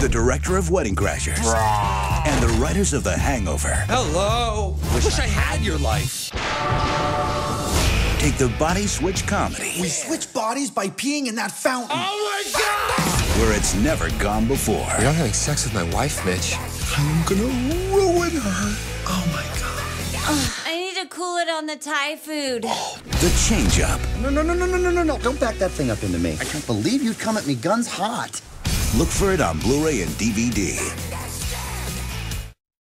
the director of Wedding Crashers, and the writers of The Hangover. Hello. Wish I had your life. Take the body switch comedy. We switch bodies by peeing in that fountain. Oh my God! Where it's never gone before. You're not having sex with my wife, Mitch. I'm gonna ruin her. Oh my God. I need to cool it on the Thai food. The Change Up. No. Don't back that thing up into me. I can't believe you'd come at me guns hot. Look for it on Blu-ray and DVD.